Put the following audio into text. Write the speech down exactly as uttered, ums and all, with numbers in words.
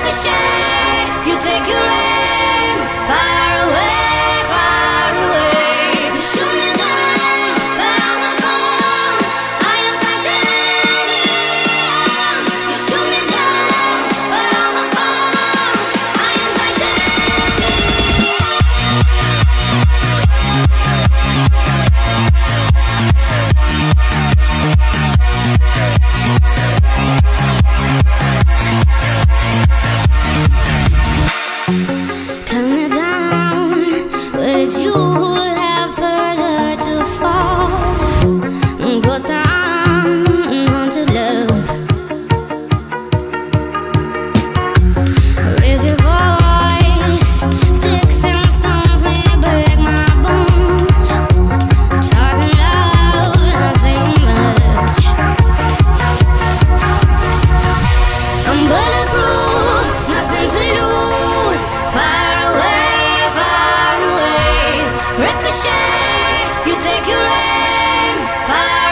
Ricochet, you take your aim far away, far away. You shoot me down, but I won't fall. I am titanium. You shoot me down, but I won't fall. I am coming down, but it's you who have further to fall. Ghost town, haunted love. Raise your voice, sticks and stones may break my bones. Talking loud, not saying much. I'm bulletproof, nothing to lose. Far away, far away. Ricochet, you take your aim far